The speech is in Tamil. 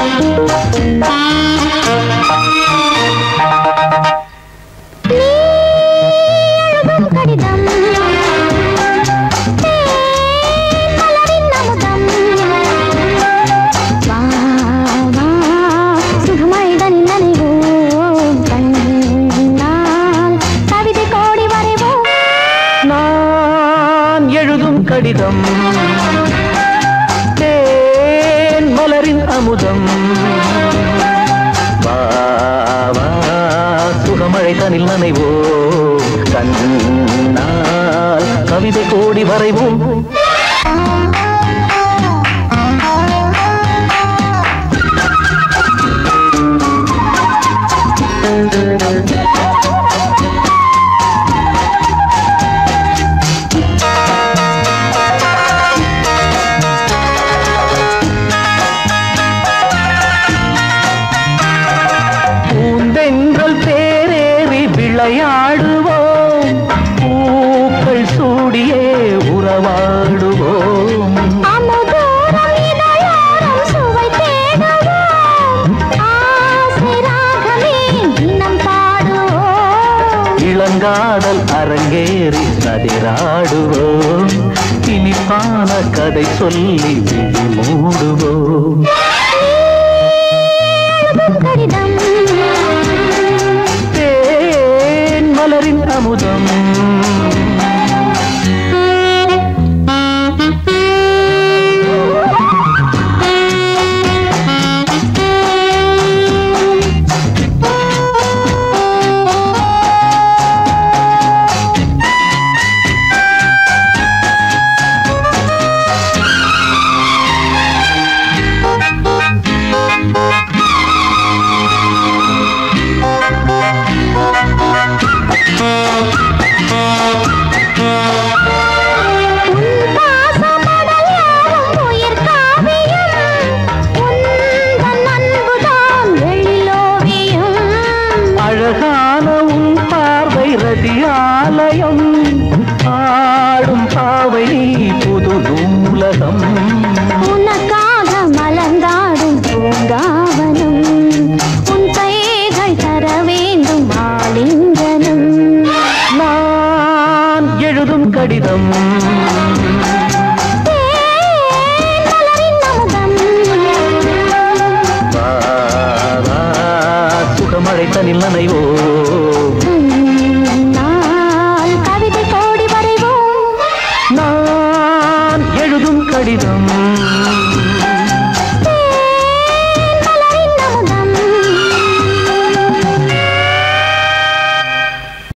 கடிதம் தேன் மலரின் அமுதம் வா வா சுகமழை தனில் நனைவோம் கண்ணால் கவிதை கோடி வரைவோம் விளையாடுவோம் பூக்கள் சூடியே உறவாடுவோம் இளங்காதல் அரங்கேறி கதிராடுவோம் இனிப்பான கதை சொல்லி விழி மூடுவோம் மலரின் அமுதம் அழகான உன் பார்வை ரதியாலயம் ஆடும் பாவை புது நூலகம் உனக்காக மலர்ந்தாடும் பூங்காவனம் உன் கைகள் தர வேண்டும் ஆலிங்கனம் நான் எழுதும் கடிதம் சுகமழை தனில் நனைவோ